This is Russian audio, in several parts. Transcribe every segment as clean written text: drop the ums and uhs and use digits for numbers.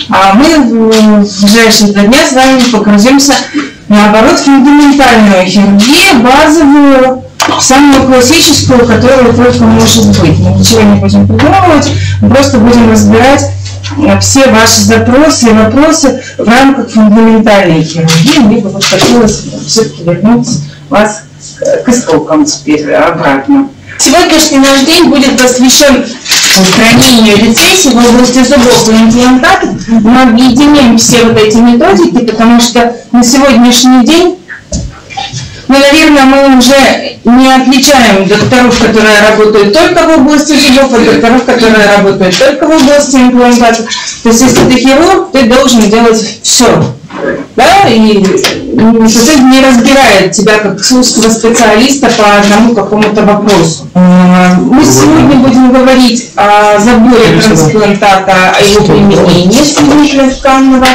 А мы в ближайшие 2 дня с вами погрузимся, наоборот, в фундаментальную хирургию, базовую, самую классическую, которая только может быть. Мы ничего не будем придумывать, мы просто будем разбирать все ваши запросы и вопросы в рамках фундаментальной хирургии. Мне бы хотелось все-таки вернуть вас к истокам теперь обратно. Сегодняшний наш день будет посвящен устранению рецессий в области зубов и имплантатов. Мы объединим все вот эти методики, потому что на сегодняшний день, наверное, мы уже не отличаем докторов, которые работают только в области зубов, от докторов, которые работают только в области имплантатов. То есть, если ты хирург, ты должен делать все. Да, и не разбирает тебя как узкого специалиста по одному какому-то вопросу. Мы сегодня будем говорить о заборе трансплантата, о его применении соединителя тканного,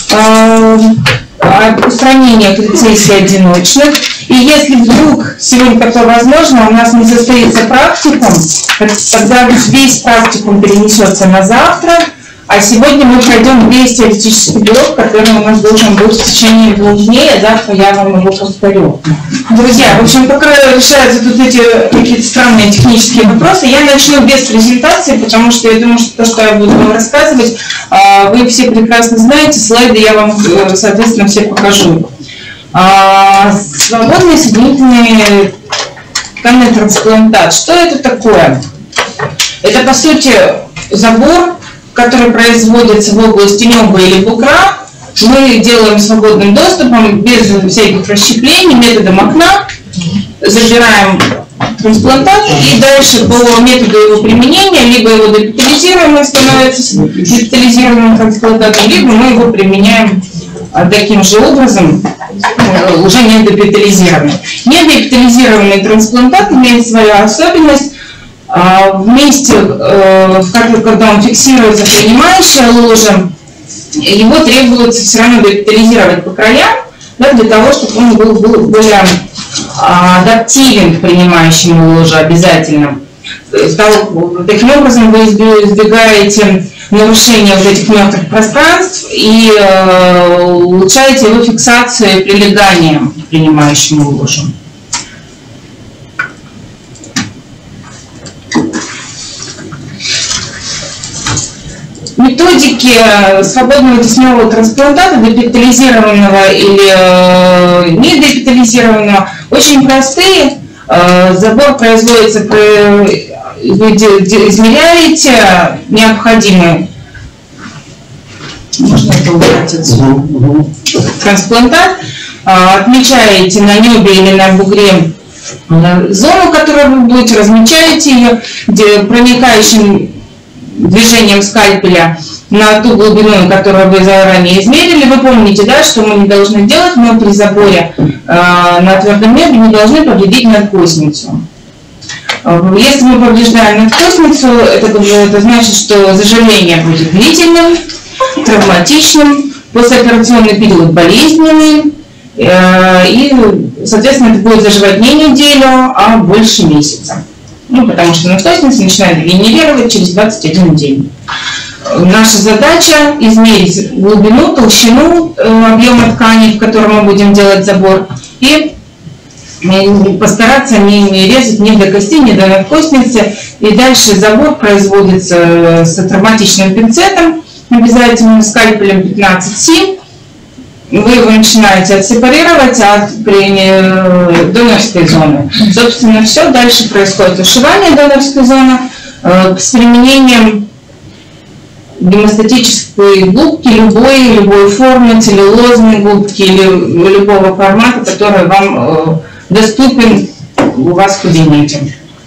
о устранении рецессий одиночных. И если вдруг сегодня такое возможно, у нас не состоится практикум, тогда весь практикум перенесется на завтра. А сегодня мы пройдем весь теоретический блок, который у нас должен быть в течение 2 дней, а завтра я вам его повторю. Друзья, в общем, пока решаются тут эти какие-то странные технические вопросы, я начну без презентации, потому что я думаю, что то, что я буду вам рассказывать, вы все прекрасно знаете, слайды я вам, соответственно, все покажу. Свободный соединительный тканный трансплантат. Что это такое? Это, по сути, забор, который производится в области неба или бугра. Мы делаем свободным доступом, без всяких расщеплений, методом окна. Забираем трансплантат и дальше по методу его применения либо его депитализируем, он становится депитализированным трансплантатом, либо мы его применяем таким же образом, уже не депитализированный. Недепитализированный трансплантат имеет свою особенность. В месте, когда он фиксируется принимающая ложа, его требуется все равно депитализировать по краям, да, для того, чтобы он был более адаптивен к принимающему ложе обязательно. Таким образом вы избегаете нарушения вот этих мертвых пространств и улучшаете его фиксацию и прилегание к принимающему ложу. Методики свободного тесневого трансплантата, депитализированного или не депитализированного, очень простые. Забор производится, вы измеряете необходимый, можно это убрать отсюда, трансплантат, отмечаете на небе или на бугре зону, которую вы будете, размечаете ее, где проникающим движением скальпеля на ту глубину, которую вы заранее измерили. Вы помните, да, что мы не должны делать, мы при заборе на твердом небе не должны повредить надкостницу. Если мы повреждаем надкостницу, это значит, что заживление будет длительным, травматичным, послеоперационный период болезненный, и, соответственно, это будет заживать не неделю, а больше месяца. Ну, потому что надкостница начинает регенерировать через 21 день. Наша задача измерить глубину, толщину объема ткани, в котором мы будем делать забор, и постараться не резать ни до кости, ни до надкостницы. И дальше забор производится с травматичным пинцетом, обязательно скальпелем 15-7. Вы его начинаете отсепарировать от донорской зоны. Собственно, все. Дальше происходит ушивание донорской зоны с применением гемостатической губки любой формы, целлюлозной губки или любого формата, который вам доступен у вас в кабинете.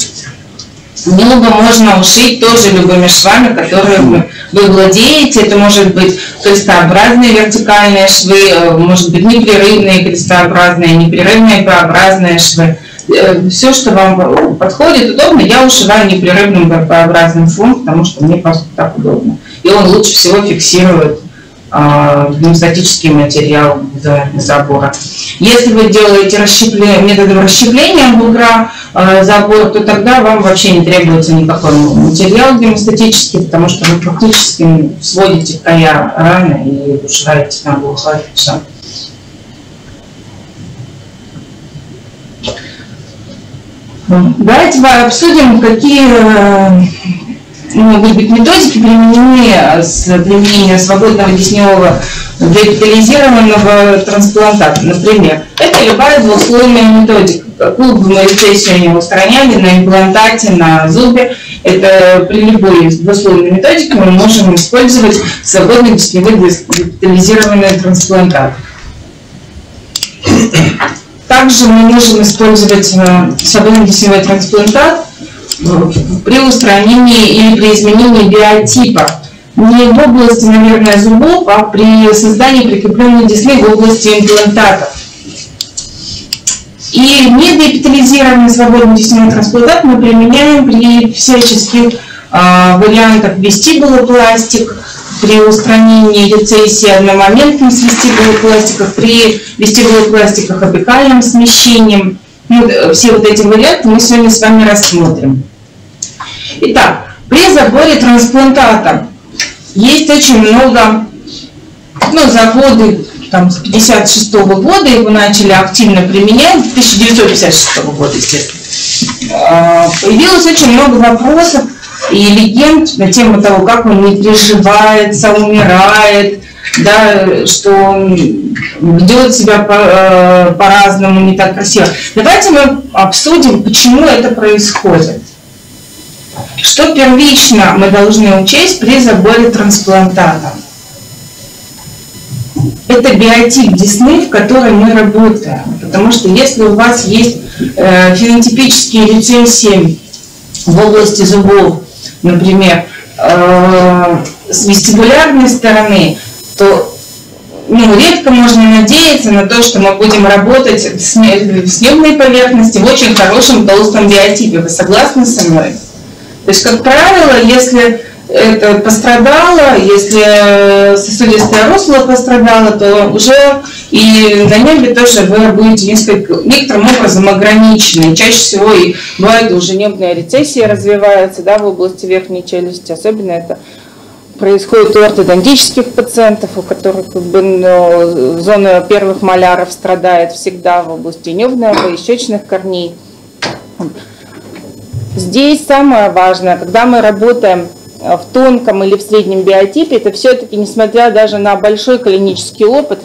Небо можно ушить тоже любыми швами, которые вы владеете. Это может быть крестообразные вертикальные швы, может быть непрерывные крестообразные, непрерывные П-образные швы. Все, что вам подходит, удобно. Я ушиваю непрерывным П-образным швом, потому что мне просто так удобно. И он лучше всего фиксирует гемостатический материал забора. Если вы делаете методом расщепления бугра забора, то тогда вам вообще не требуется никакой материал гемостатический, потому что вы фактически сводите края раны и ушиваете там бугор. Все. Давайте обсудим, какие могут быть методики применения с применением свободного десневого депитализированного трансплантата. Например, это любая двухслойная методика. Какую бы мы рецессию не устраняли на имплантате, на зубе, это при любой двухслойной методике мы можем использовать свободный десневой депитализированный трансплантат. Также мы можем использовать свободный десневой трансплантат при устранении или при изменении биотипа. Не в области, наверное, зубов, а при создании прикрепленной десны в области имплантатов. И недепитализированный свободный десневой трансплантат мы применяем при всяческих вариантах вестибулопластик, при устранении рецессии одномоментным с вестибулопластиках, при вестибулопластиках апикальным смещением. Все вот эти варианты мы сегодня с вами рассмотрим. Итак, при заборе трансплантата есть очень много, за годы там, с 1956 года его начали активно применять, 1956 года, естественно. Появилось очень много вопросов и легенд на тему того, как он не приживается, умирает, да, что он ведет себя по-разному, не так красиво. Давайте мы обсудим, почему это происходит. Что первично мы должны учесть при заборе трансплантата? Это биотип десны, в которой мы работаем. Потому что если у вас есть фенотипические рецессии в области зубов, например, с вестибулярной стороны, то редко можно надеяться на то, что мы будем работать в снежной поверхности в очень хорошем толстом биотипе. Вы согласны со мной? То есть, как правило, если это пострадало, если сосудистое русло пострадало, то уже и на небе тоже вы будете некоторым образом ограничены. Чаще всего и бывает уже небная рецессия развивается, да, в области верхней челюсти. Особенно это происходит у ортодонтических пациентов, у которых зона первых маляров страдает всегда в области небного и щечных корней. Здесь самое важное, когда мы работаем в тонком или в среднем биотипе, это все-таки, несмотря даже на большой клинический опыт,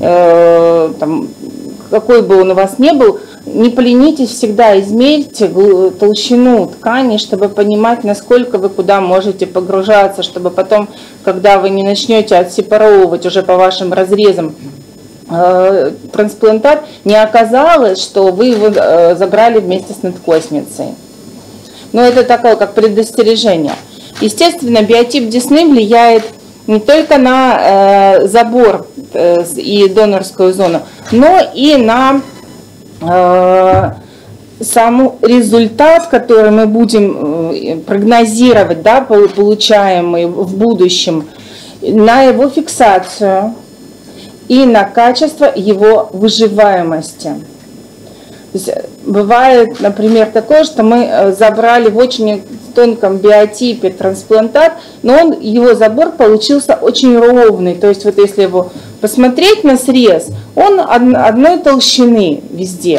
какой бы он у вас ни был, не поленитесь, всегда измерьте толщину ткани, чтобы понимать, насколько вы куда можете погружаться, чтобы потом, когда вы не начнете отсепаровывать уже по вашим разрезам трансплантат, не оказалось, что вы его забрали вместе с надкосницей. Но это такое, как предостережение. Естественно, биотип десны влияет не только на забор и донорскую зону, но и на сам результат, который мы будем прогнозировать, да, получаемый в будущем, на его фиксацию и на качество его выживаемости. То есть бывает, например, такое, что мы забрали в очень тонком биотипе трансплантат, но его забор получился очень ровный. То есть вот если его посмотреть на срез, он одной толщины везде.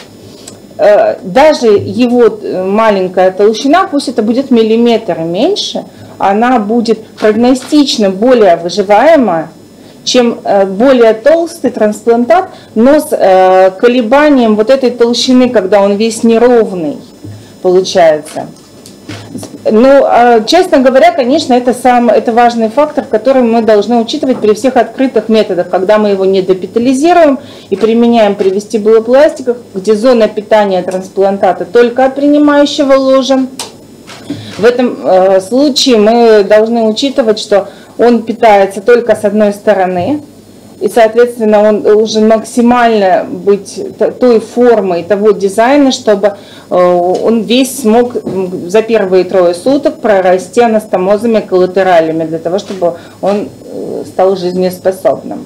Даже его маленькая толщина, пусть это будет миллиметр и меньше, она будет прогностично более выживаемая, чем более толстый трансплантат, но с колебанием вот этой толщины, когда он весь неровный получается. Ну, честно говоря, конечно, это важный фактор, который мы должны учитывать при всех открытых методах, когда мы его не депитализируем и применяем при вестибулопластиках, где зона питания трансплантата только от принимающего ложа. В этом случае мы должны учитывать, что он питается только с одной стороны, И, соответственно, он должен максимально быть той формой, того дизайна, чтобы он весь смог за первые 3 суток прорасти анастомозами коллатералями, для того, чтобы он стал жизнеспособным.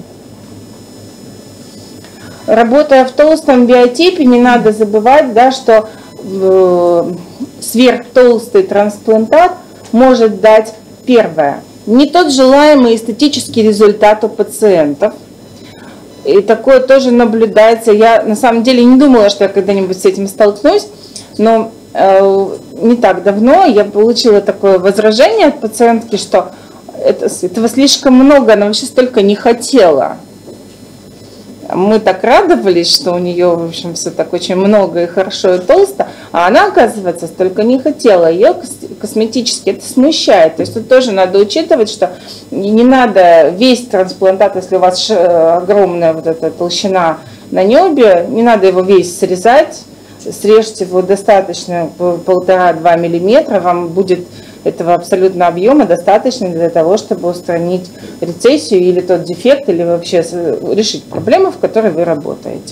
Работая в толстом биотипе, не надо забывать, да, что сверхтолстый трансплантат может дать первое. Не тот желаемый эстетический результат у пациентов. И такое тоже наблюдается. Я на самом деле не думала, что я когда-нибудь с этим столкнусь, но не так давно я получила такое возражение от пациентки, что этого слишком много, она вообще столько не хотела. Мы так радовались, что у нее, в общем, все так очень много и хорошо и толсто, а она, оказывается, столько не хотела. Ее косметически это смущает. То есть тут тоже надо учитывать, что не надо весь трансплантат, если у вас огромная вот эта толщина на небе, не надо его весь срезать, срежьте его достаточно 1,5-2 миллиметра, вам будет этого абсолютно объема достаточно для того, чтобы устранить рецессию или тот дефект, или вообще решить проблему, в которой вы работаете.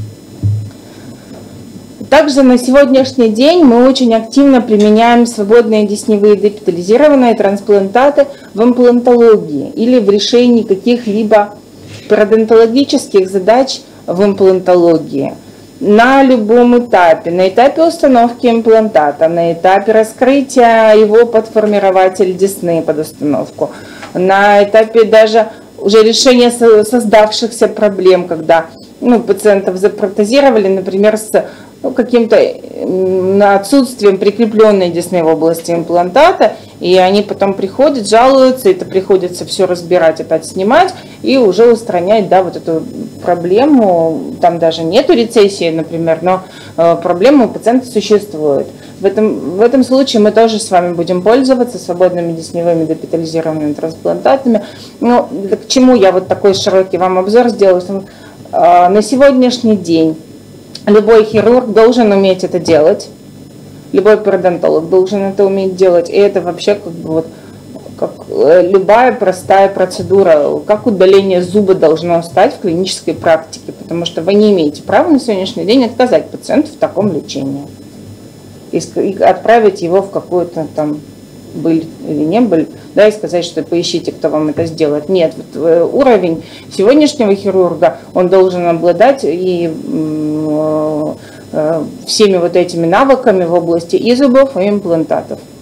Также на сегодняшний день мы очень активно применяем свободные десневые депитализированные трансплантаты в имплантологии или в решении каких-либо пародонтологических задач в имплантологии. На любом этапе, на этапе установки имплантата, на этапе раскрытия его под формирователь десны под установку, на этапе даже уже решения создавшихся проблем, когда пациентов запротезировали, например, с каким-то отсутствием прикрепленной десны в области имплантата, и они потом приходят, жалуются, это приходится все разбирать, опять снимать и уже устранять, да, вот эту проблему. Там даже нету рецессии, например, но проблема у пациента существует. В этом случае мы тоже с вами будем пользоваться свободными десневыми депитализированными трансплантатами. Но к чему я вот такой широкий вам обзор сделала? На сегодняшний день любой хирург должен уметь это делать, любой пародонтолог должен это уметь делать, и это вообще как любая простая процедура, как удаление зуба должно стать в клинической практике, потому что вы не имеете права на сегодняшний день отказать пациенту в таком лечении и отправить его в какую-то там быль или не быль, да, и сказать, что поищите, кто вам это сделает. Нет, вот уровень сегодняшнего хирурга, он должен обладать и всеми вот этими навыками в области и зубов, и имплантатов.